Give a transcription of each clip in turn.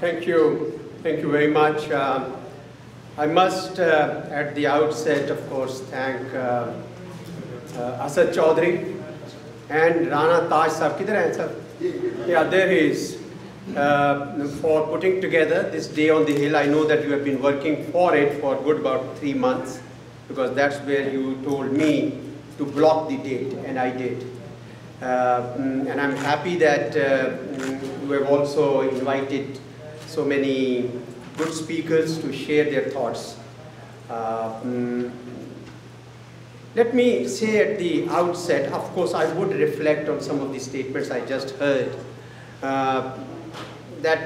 Thank you. Thank you very much. I must, at the outset, of course, thank Aizaz Chaudhry and Rana Taj Sahab. Kidhar hai, sir? Yeah, there he is. For putting together this day on the hill. I know that you have been working for it for good about 3 months, because that's where you told me to block the date, and I did. And I'm happy that you have also invited so many good speakers to share their thoughts. Let me say at the outset, of course, I would reflect on some of the statements I just heard, that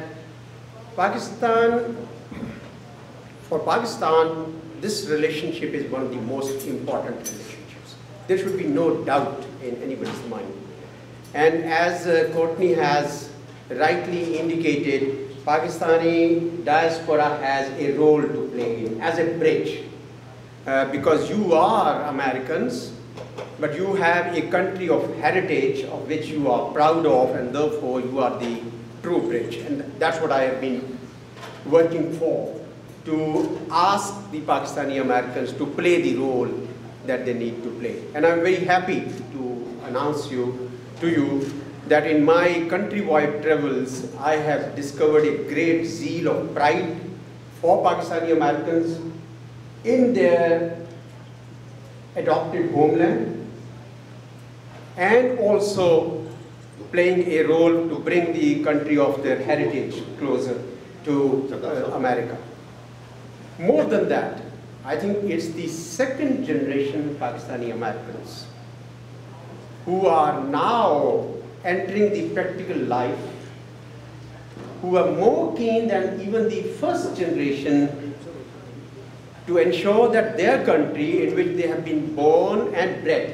for Pakistan, this relationship is one of the most important relationships. There should be no doubt in anybody's mind. And as Courtney has rightly indicated, Pakistani diaspora has a role to play in, as a bridge. Because you are Americans, but you have a country of heritage of which you are proud of, and therefore you are the true bridge. And that's what I have been working for, to ask the Pakistani Americans to play the role that they need to play. And I'm very happy to announce to you that in my countrywide travels, I have discovered a great zeal of pride for Pakistani Americans in their adopted homeland, and also playing a role to bring the country of their heritage closer to America. More than that, I think it's the second generation Pakistani Americans who are now entering the practical life, who are more keen than even the first generation to ensure that their country in which they have been born and bred,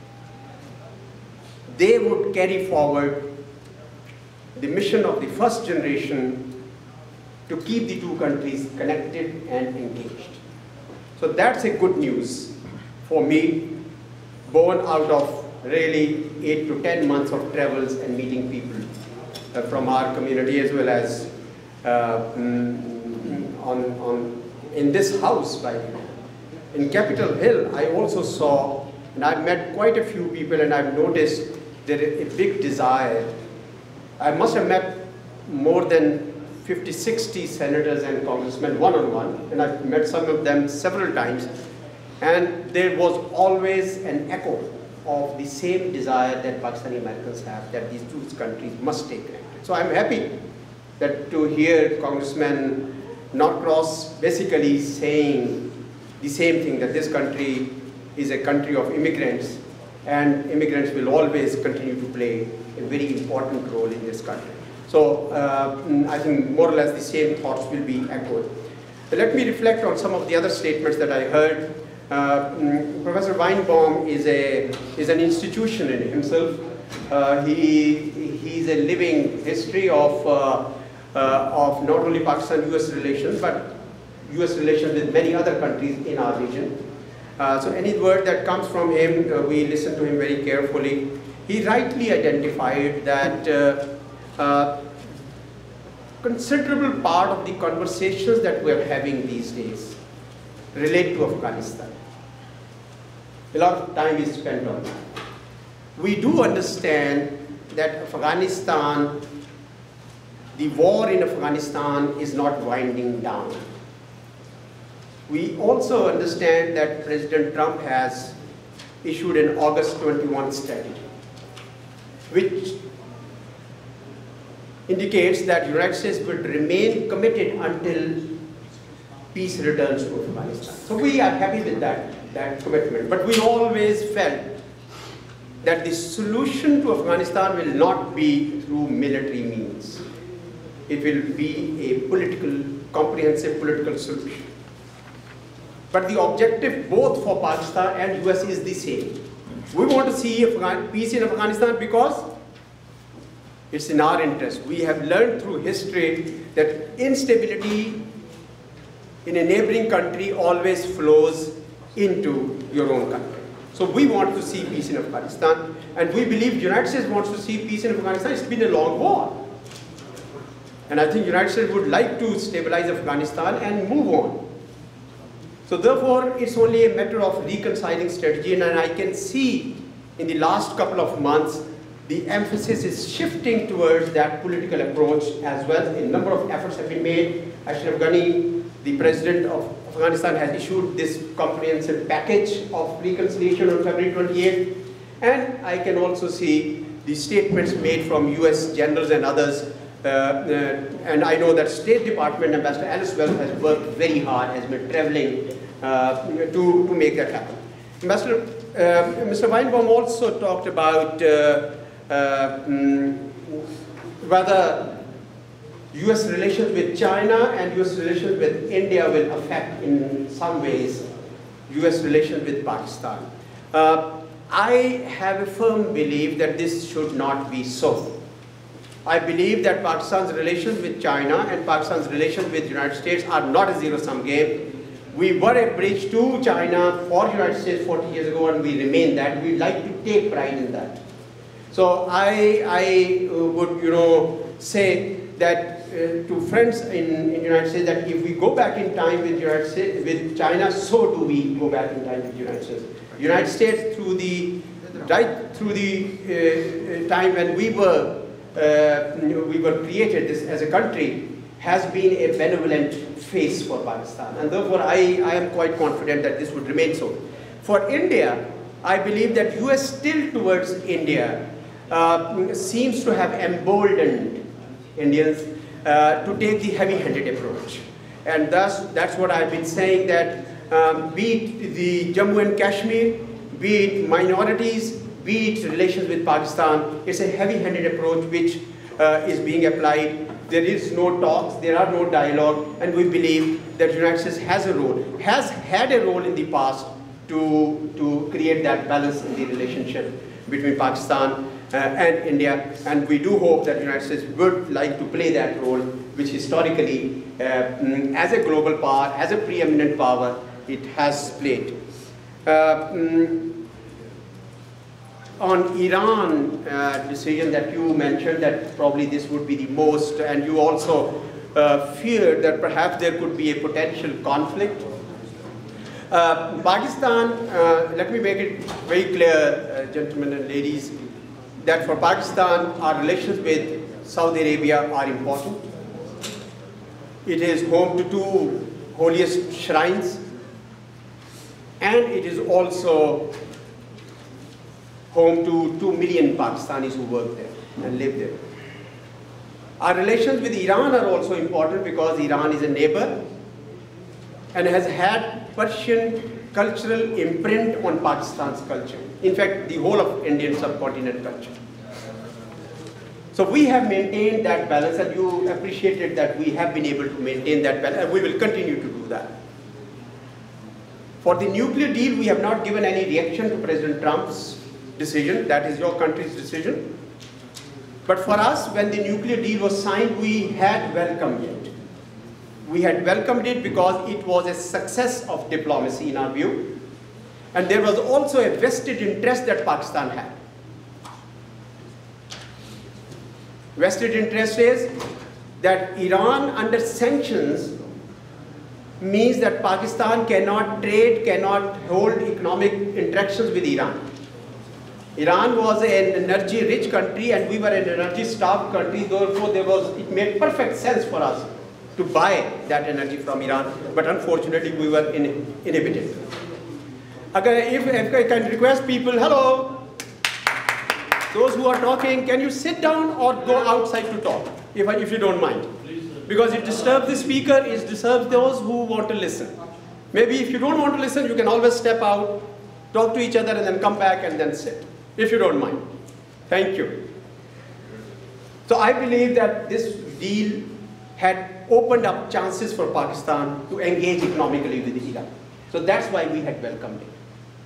they would carry forward the mission of the first generation to keep the two countries connected and engaged. So that's a good news for me, born out of really 8 to 10 months of travels and meeting people from our community, as well as in this house right now. In Capitol Hill, I also saw, and I've met quite a few people, and I've noticed there is a big desire. I must have met more than 50, 60 senators and congressmen one-on-one, and I've met some of them several times, and there was always an echo of the same desire that Pakistani Americans have, that these two countries must stay connected. So I'm happy that to hear Congressman Norcross basically saying the same thing, that this country is a country of immigrants, and immigrants will always continue to play a very important role in this country. So I think more or less the same thoughts will be echoed. But let me reflect on some of the other statements that I heard. Professor Weinbaum is an institution in himself. He's a living history of not only Pakistan-US relations, but US relations with many other countries in our region. So any word that comes from him, we listen to him very carefully. He rightly identified that considerable part of the conversations that we're having these days relate to Afghanistan. A lot of time is spent on that. We do understand that Afghanistan, the war in Afghanistan is not winding down. We also understand that President Trump has issued an August 21 strategy, which indicates that the United States will remain committed until peace returns to Afghanistan. So we are happy with that commitment. But we always felt that the solution to Afghanistan will not be through military means. It will be a comprehensive political solution. But the objective both for Pakistan and US is the same. We want to see peace in Afghanistan because it's in our interest. We have learned through history that instability in a neighboring country always flows into your own country. So we want to see peace in Afghanistan, and we believe the United States wants to see peace in Afghanistan. It's been a long war. And I think the United States would like to stabilize Afghanistan and move on. So therefore, it's only a matter of reconciling strategy, and I can see in the last couple of months, the emphasis is shifting towards that political approach as well. A number of efforts have been made. Ashraf Ghani, the president of Afghanistan, has issued this comprehensive package of reconciliation on February 28th. And I can also see the statements made from US generals and others. And I know that State Department Ambassador Alice Wells has worked very hard, has been traveling to make that happen. Mr. Weinbaum also talked about whether US relations with China and US relations with India will affect in some ways US relations with Pakistan. I have a firm belief that this should not be so. I believe that Pakistan's relations with China and Pakistan's relations with the United States are not a zero-sum game. We were a bridge to China for the United States 40 years ago, and we remain that. We like to take pride in that. So I would, say that to friends in the United States that if we go back in time with United States, with China, so do we go back in time with the United States. United States through the time when we were created as a country has been a benevolent face for Pakistan, and therefore I am quite confident that this would remain so. For India, I believe that US tilt towards India seems to have emboldened Indians to take the heavy-handed approach, and thus that's what I've been saying, that be it the Jammu and Kashmir, be it minorities, be it relations with Pakistan, it's a heavy-handed approach which is being applied. There is no talks, there are no dialogue, and we believe that the United States has had a role in the past to create that balance in the relationship between Pakistan and India, and we do hope that the United States would like to play that role, which historically, as a global power, as a preeminent power, it has played. On Iran decision that you mentioned, that probably this would be the most, and you also feared that perhaps there could be a potential conflict. Pakistan, let me make it very clear, gentlemen and ladies, that for Pakistan, our relations with Saudi Arabia are important. It is home to two holiest shrines, and it is also home to 2 million Pakistanis who work there and live there. Our relations with Iran are also important because Iran is a neighbor and has had Persian cultural imprint on Pakistan's culture. In fact, the whole of Indian subcontinent culture. So we have maintained that balance, and you appreciated that we have been able to maintain that balance, and we will continue to do that. For the nuclear deal, we have not given any reaction to President Trump's decision. That is your country's decision. But for us, when the nuclear deal was signed, we had welcomed it. We had welcomed it because it was a success of diplomacy in our view. And there was also a vested interest that Pakistan had. Vested interest is that Iran under sanctions means that Pakistan cannot trade, cannot hold economic interactions with Iran. Iran was an energy-rich country and we were an energy-starved country, therefore it made perfect sense for us to buy that energy from Iran, but unfortunately we were inhibited. Okay, if I can request people, hello, those who are talking, can you sit down or go outside to talk, if you don't mind? Because it disturbs the speaker, it disturbs those who want to listen. Maybe if you don't want to listen, you can always step out, talk to each other and then come back and then sit, if you don't mind. Thank you. So I believe that this deal had opened up chances for Pakistan to engage economically with Iran. So that's why we had welcomed it.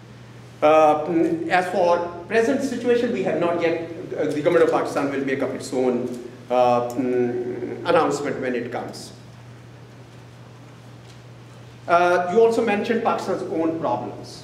As for present situation, we have not yet, the government of Pakistan will make up its own announcement when it comes. You also mentioned Pakistan's own problems.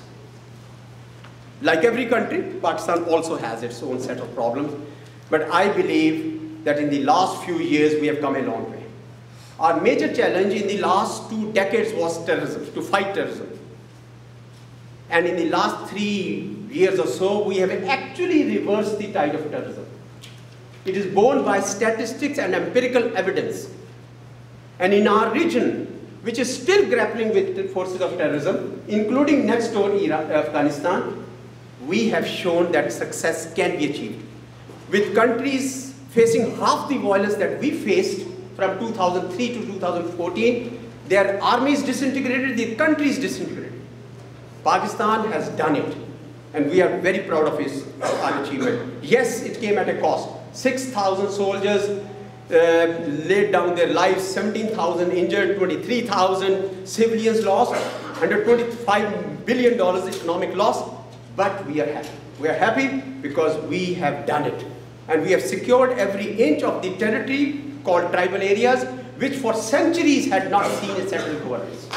Like every country, Pakistan also has its own set of problems. But I believe that in the last few years we have come a long way. Our major challenge in the last 2 decades was terrorism, to fight terrorism. And in the last 3 years or so, we have actually reversed the tide of terrorism. It is borne by statistics and empirical evidence. And in our region, which is still grappling with the forces of terrorism, including next door Afghanistan, we have shown that success can be achieved. With countries facing half the violence that we faced from 2003 to 2014, their armies disintegrated, their countries disintegrated. Pakistan has done it, and we are very proud of our achievement. Yes, it came at a cost. 6,000 soldiers laid down their lives, 17,000 injured, 23,000 civilians lost, $125 billion economic loss, but we are happy. We are happy because we have done it. And we have secured every inch of the territory called tribal areas, which for centuries had not seen a settled governance.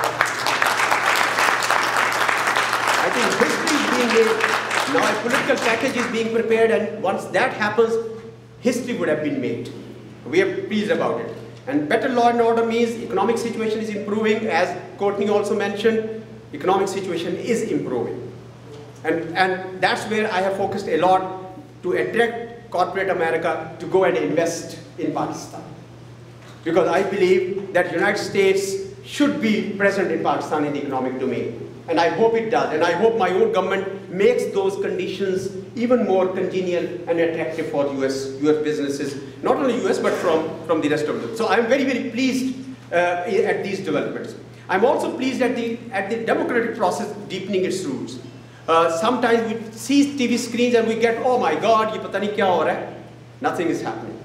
I think history is being made. Now a political package is being prepared, and once that happens, history would have been made. We are pleased about it. And better law and order means economic situation is improving. As Courtney also mentioned, economic situation is improving. And that's where I have focused a lot to attract corporate America to go and invest in Pakistan. Because I believe that the United States should be present in Pakistan in the economic domain. And I hope it does. And I hope my own government makes those conditions even more congenial and attractive for US businesses. Not only US, but from the rest of the world. So I'm very, very pleased at these developments. I'm also pleased at the democratic process deepening its roots. Sometimes we see TV screens and we get, oh my God, ye pata nahi kya ho raha hai. Nothing is happening.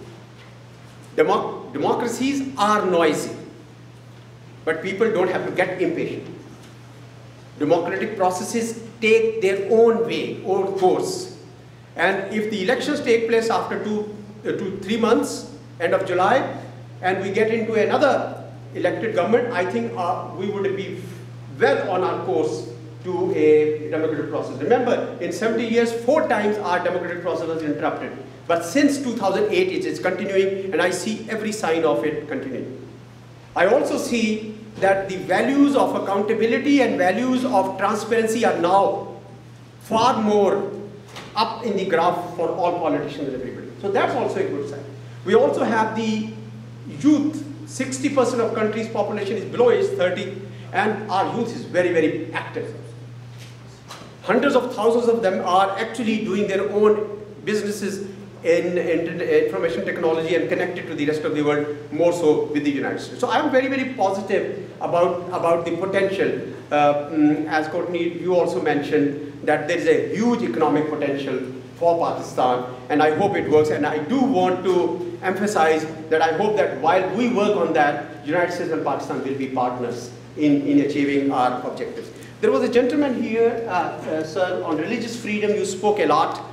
Democracies are noisy, but people don't have to get impatient. Democratic processes take their own way, own course. And if the elections take place after 3 months, end of July, and we get into another elected government, I think we would be well on our course to a democratic process. Remember, in 70 years, 4 times our democratic process was interrupted. But since 2008, it is continuing, and I see every sign of it continuing. I also see that the values of accountability and values of transparency are now far more up in the graph for all politicians and everybody. So that's also a good sign. We also have the youth. 60% of country's population is below age 30, and our youth is very, very active. Hundreds of thousands of them are actually doing their own businesses in information technology and connected to the rest of the world, more so with the United States. So I'm very, very positive about the potential. As Courtney, you also mentioned that there is a huge economic potential for Pakistan, and I hope it works. And I do want to emphasize that I hope that while we work on that, United States and Pakistan will be partners in achieving our objectives. There was a gentleman here, sir, on religious freedom. You spoke a lot.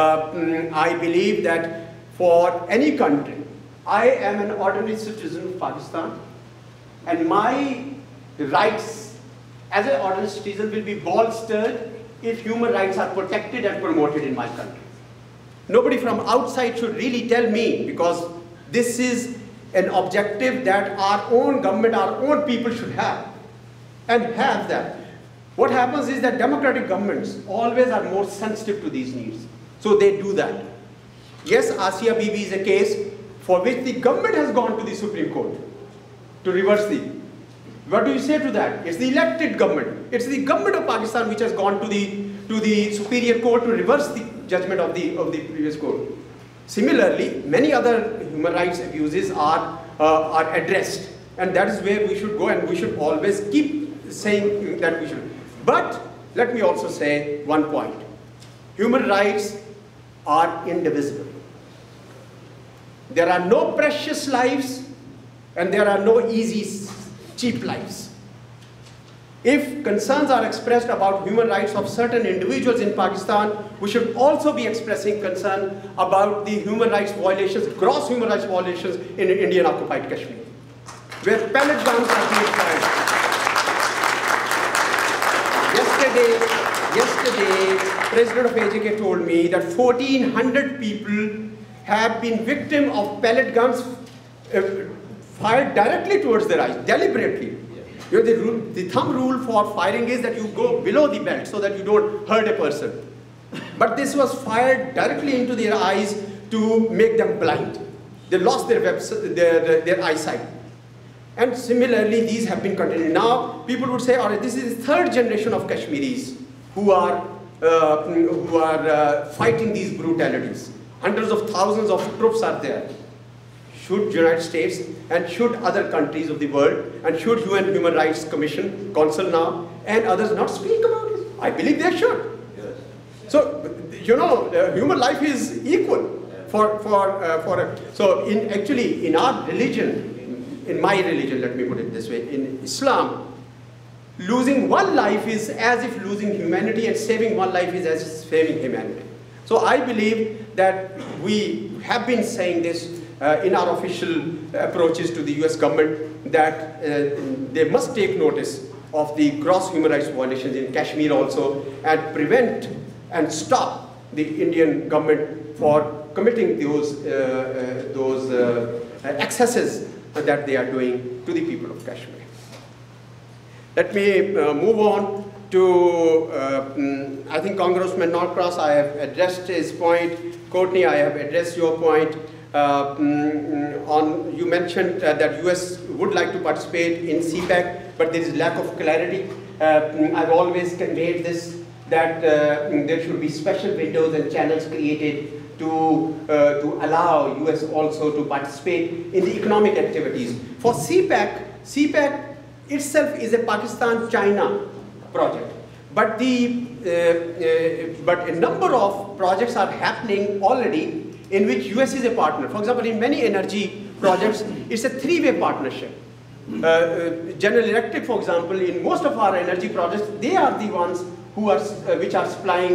I believe that for any country, I am an ordinary citizen of Pakistan, and my rights as an ordinary citizen will be bolstered if human rights are protected and promoted in my country. Nobody from outside should really tell me, because this is an objective that our own government, our own people should have, and have that. What happens is that democratic governments always are more sensitive to these needs. So they do that. Yes, Asia Bibi is a case for which the government has gone to the Supreme Court to reverse the. What do you say to that? It's the elected government. It's the government of Pakistan which has gone to the Superior Court to reverse the judgment of the previous court. Similarly, many other human rights abuses are addressed, and that is where we should go, and we should always keep saying that we should. But let me also say one point. Human rights are indivisible. There are no precious lives, and there are no easy, cheap lives. If concerns are expressed about human rights of certain individuals in Pakistan, we should also be expressing concern about the human rights violations, gross human rights violations in Indian occupied Kashmir, where pellet guns are being fired. Yesterday, President of AJK told me that 1,400 people have been victim of pellet guns fired directly towards their eyes, deliberately. You know, the thumb rule for firing is that you go below the belt so that you don't hurt a person. But this was fired directly into their eyes to make them blind. They lost their eyesight. And similarly, these have been continued. Now, people would say, all right, this is the third generation of Kashmiris who are fighting these brutalities. Hundreds of thousands of troops are there. Should United States and should other countries of the world and should UN Human Rights Commission, Council now, and others not speak about it? I believe they should. Yes. So, you know, human life is equal. So in our religion, in my religion, let me put it this way, in Islam, losing one life is as if losing humanity, and saving one life is as if saving humanity. So I believe that we have been saying this in our official approaches to the US government, that they must take notice of the gross human rights violations in Kashmir also, and prevent and stop the Indian government for committing those excesses that they are doing to the people of Kashmir. Let me move on to, I think Congressman Norcross, I have addressed his point. Courtney, I have addressed your point. You mentioned that US would like to participate in CPAC, but there is lack of clarity. I've always conveyed this, that there should be special windows and channels created to allow US also to participate in the economic activities. For CPAC, CPAC itself is a Pakistan-China project, but a number of projects are happening already in which US is a partner. For example, in many energy projects, it's a three-way partnership. General Electric, for example, in most of our energy projects, they are the ones who are which are supplying,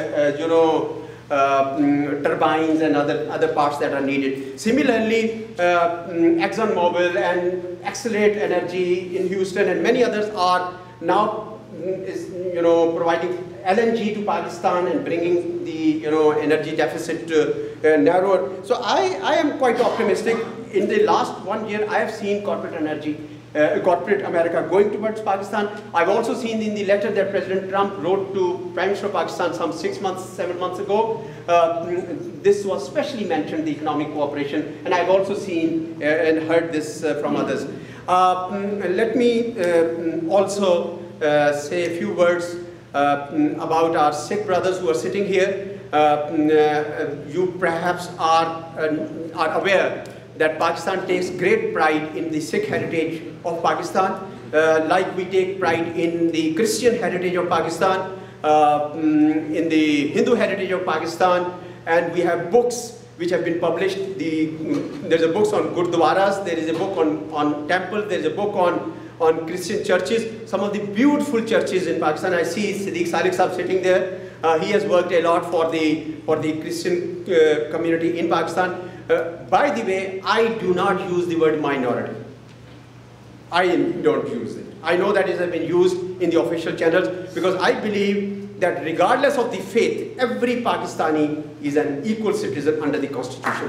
turbines and other parts that are needed. Similarly, ExxonMobil and Accelerate Energy in Houston and many others are now providing LNG to Pakistan and bringing the energy deficit narrower. So I am quite optimistic. In the last 1 year, I have seen corporate America going towards Pakistan. I've also seen in the letter that President Trump wrote to Prime Minister of Pakistan some 7 months ago. This was specially mentioned, the economic cooperation, and I've also seen and heard this from others. Let me also say a few words about our Sikh brothers who are sitting here. You perhaps are aware that Pakistan takes great pride in the Sikh heritage of Pakistan, like we take pride in the Christian heritage of Pakistan, in the Hindu heritage of Pakistan, and we have books which have been published. There's a book on Gurdwaras, there is a book on temples, there is a book on Christian churches, some of the beautiful churches in Pakistan. I see Siddiq Salik Sahab sitting there. He has worked a lot for the Christian community in Pakistan. By the way, I do not use the word minority. I don't use it. I know that it has been used in the official channels because I believe that regardless of the faith, every Pakistani is an equal citizen under the Constitution.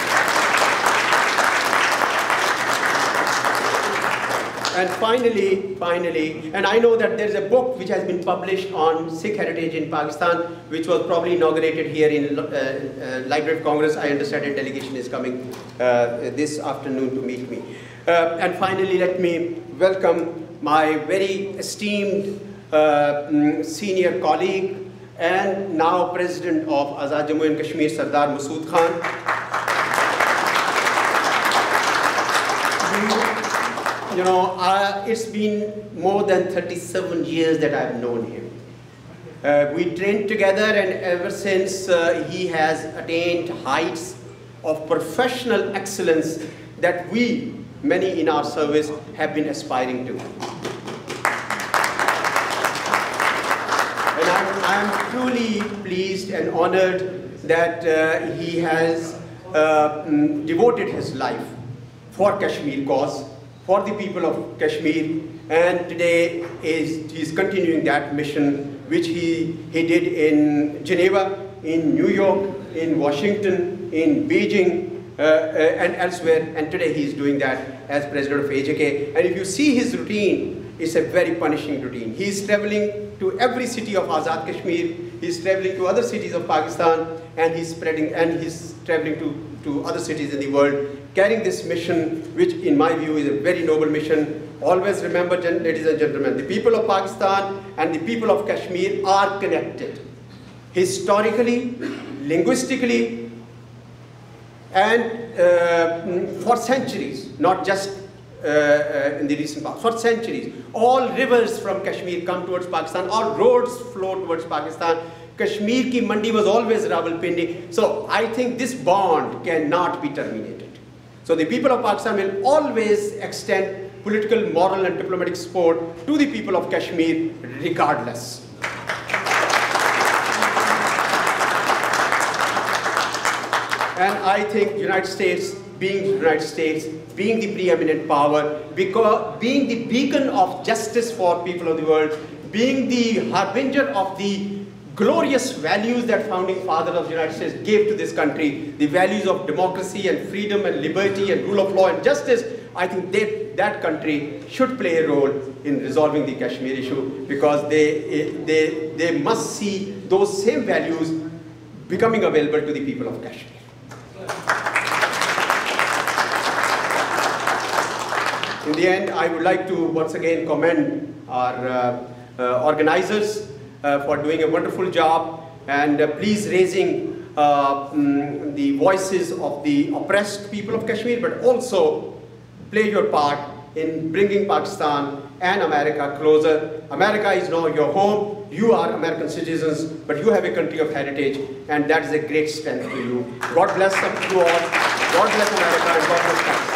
And finally, and I know that there is a book which has been published on Sikh heritage in Pakistan, which was probably inaugurated here in Library of Congress. I understand a delegation is coming this afternoon to meet me. And finally, let me welcome my very esteemed senior colleague and now President of Azad Jammu and Kashmir, Sardar Masood Khan. It's been more than 37 years that I've known him. We trained together, and ever since he has attained heights of professional excellence that we, many in our service, have been aspiring to. And I'm truly pleased and honored that he has devoted his life for Kashmir cause, for the people of Kashmir, and today he's continuing that mission which he did in Geneva, in New York, in Washington, in Beijing and elsewhere, and today he is doing that as president of AJK. And if you see his routine, it's a very punishing routine. He is traveling to every city of Azad Kashmir, he's traveling to other cities of Pakistan, and he's traveling to other cities in the world, carrying this mission, which in my view is a very noble mission. Always remember, ladies and gentlemen, the people of Pakistan and the people of Kashmir are connected. Historically, linguistically, and for centuries, not just in the recent past, for centuries. All rivers from Kashmir come towards Pakistan, all roads flow towards Pakistan. Kashmir ki mandi was always Rawalpindi. So I think this bond cannot be terminated. So the people of Pakistan will always extend political, moral and diplomatic support to the people of Kashmir regardless. And I think United States, being the preeminent power, because being the beacon of justice for people of the world, being the harbinger of the glorious values that founding fathers of the United States gave to this country, the values of democracy and freedom and liberty and rule of law and justice, I think that country should play a role in resolving the Kashmir issue, because they must see those same values becoming available to the people of Kashmir. In the end, I would like to once again commend our organizers for doing a wonderful job, and please raising the voices of the oppressed people of Kashmir, but also play your part in bringing Pakistan and America closer. America is now your home. You are American citizens, but you have a country of heritage, and that is a great strength to you. God bless you all. God bless America, and God bless Pakistan.